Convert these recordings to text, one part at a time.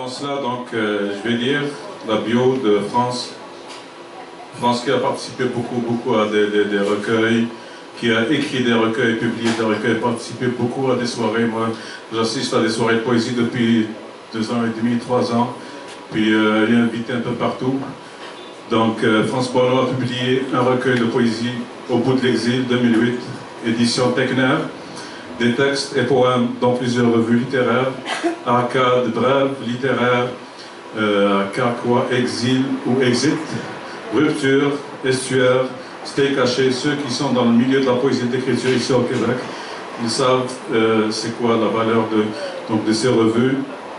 Avant cela, donc, je vais lire la bio de France. France qui a participé beaucoup à des recueils, qui a écrit des recueils, publié des recueils, participé beaucoup à des soirées. Moi, j'assiste à des soirées de poésie depuis 2 ans et demi, 3 ans. Puis, il est invité un peu partout. Donc, France Bono a publié un recueil de poésie Au bout de l'exil, 2008, édition Techner. Des textes et poèmes dans plusieurs revues littéraires, Arcade, Brève, littéraire, Carquois, Exil ou Exit, Rupture, Estuaire, Stay Caché. Ceux qui sont dans le milieu de la poésie d'écriture ici au Québec, ils savent c'est quoi la valeur de ces revues,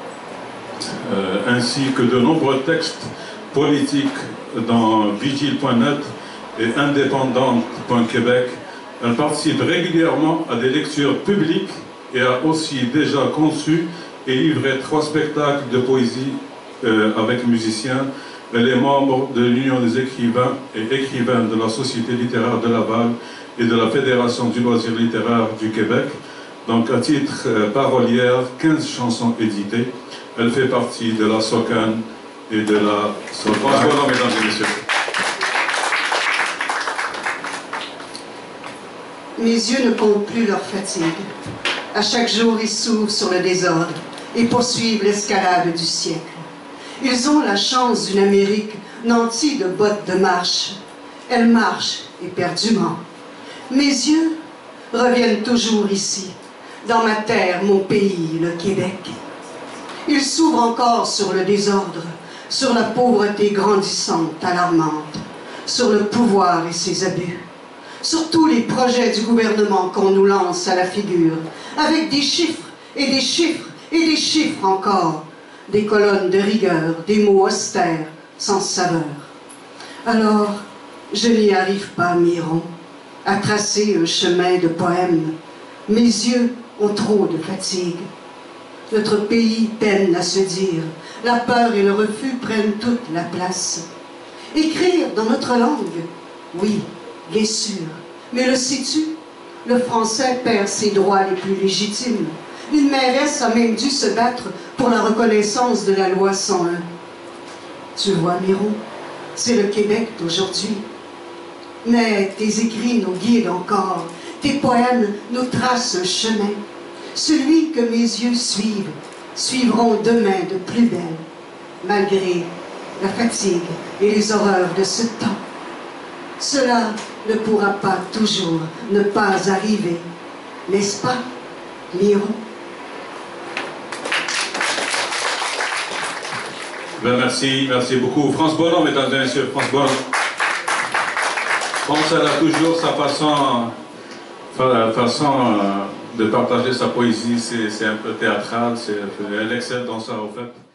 ainsi que de nombreux textes politiques dans vigile.net et indépendante.québec. Elle participe régulièrement à des lectures publiques et a aussi déjà conçu et livré 3 spectacles de poésie avec musiciens. Elle est membre de l'Union des écrivains et écrivaines de la Société littéraire de Laval et de la Fédération du loisir littéraire du Québec. Donc, à titre parolière, 15 chansons éditées. Elle fait partie de la SOCAN et de la SOCAN. Bonjour, mesdames et messieurs. Mes yeux ne comptent plus leur fatigue. À chaque jour, ils s'ouvrent sur le désordre et poursuivent l'escalade du siècle. Ils ont la chance d'une Amérique nantie de bottes de marche. Elle marche éperdument. Mes yeux reviennent toujours ici, dans ma terre, mon pays, le Québec. Ils s'ouvrent encore sur le désordre, sur la pauvreté grandissante, alarmante, sur le pouvoir et ses abus, sur tous les projets du gouvernement qu'on nous lance à la figure, avec des chiffres et des chiffres et des chiffres encore, des colonnes de rigueur, des mots austères, sans saveur. Alors, je n'y arrive pas, Miron, à tracer un chemin de poèmes. Mes yeux ont trop de fatigue. Notre pays peine à se dire, la peur et le refus prennent toute la place. Écrire dans notre langue, oui, bien sûr, mais le sais-tu? Le français perd ses droits les plus légitimes. Une mairesse a même dû se battre pour la reconnaissance de la loi 101. Tu vois, Miron, c'est le Québec d'aujourd'hui. Mais tes écrits nous guident encore, tes poèmes nous tracent un chemin. Celui que mes yeux suivront demain de plus belle, malgré la fatigue et les horreurs de ce temps. Cela ne pourra pas toujours ne pas arriver, n'est-ce pas, Miron? Ben merci beaucoup. France Bono, mesdames et messieurs, France Bono. France, elle a toujours sa façon de partager sa poésie, c'est un peu théâtral, elle excelle dans ça, en fait.